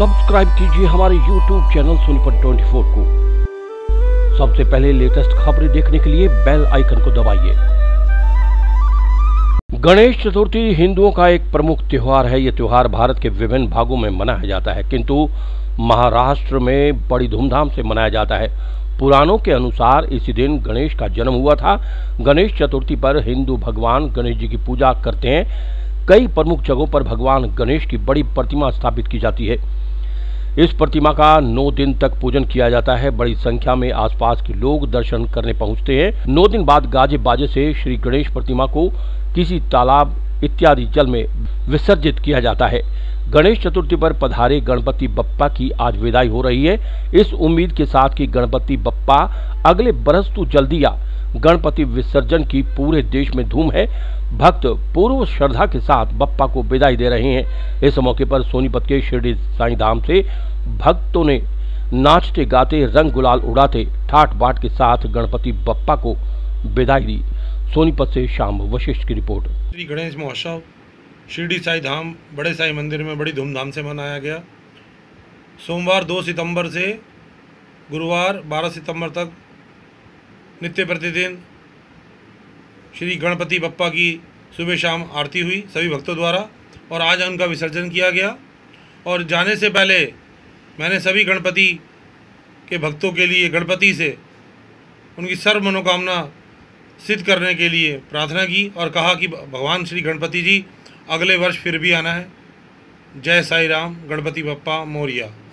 Subscribe कीजिए हमारे YouTube channel Sonipat 24 को। सबसे पहले लेटेस्ट खबरें देखने के लिए बेल आइकन को दबाइए। गणेश चतुर्थी हिंदुओं का एक प्रमुख त्योहार है। यह त्योहार भारत के विभिन्न भागों में मनाया जाता है, किंतु महाराष्ट्र में बड़ी धूमधाम से मनाया जाता है। पुराणों के अनुसार इसी दिन गणेश का जन्म हुआ था। गणेश चतुर्थी पर हिंदू भगवान गणेश जी की पूजा करते हैं। कई प्रमुख जगहों पर भगवान गणेश की बड़ी प्रतिमा स्थापित की जाती है। इस प्रतिमा का 9 दिन तक पूजन किया जाता है। बड़ी संख्या में आसपास के लोग दर्शन करने पहुंचते हैं। 9 दिन बाद गाजे बाजे से श्री गणेश प्रतिमा को किसी तालाब इत्यादि जल में विसर्जित किया जाता है। गणेश चतुर्थी पर पधारे गणपति बप्पा की आज विदाई हो रही है, इस उम्मीद के साथ कि गणपति बप्पा अगले बरस तो जल्दी आ। गणपति विसर्जन की पूरे देश में धूम है। भक्त पूर्व श्रद्धा के साथ बप्पा को विदाई दे रहे हैं। इस मौके पर सोनीपत के शिरडी साईं धाम से भक्तों ने नाचते गाते रंग गुलाल उड़ाते ठाट बाट के साथ गणपति बप्पा को विदाई दी। सोनीपत से शाम वशिष्ठ की रिपोर्ट। श्री गणेश महोत्सव शिरडी साईं धाम बड़े साईं मंदिर में बड़ी धूमधाम से मनाया गया। सोमवार 2 सितंबर से गुरुवार 12 सितंबर तक नित्य प्रतिदिन श्री गणपति बप्पा की सुबह शाम आरती हुई सभी भक्तों द्वारा, और आज उनका विसर्जन किया गया। और जाने से पहले मैंने सभी गणपति के भक्तों के लिए गणपति से उनकी सर्व मनोकामना सिद्ध करने के लिए प्रार्थना की और कहा कि भगवान श्री गणपति जी अगले वर्ष फिर भी आना है। जय साई राम, गणपति बप्पा मोरिया।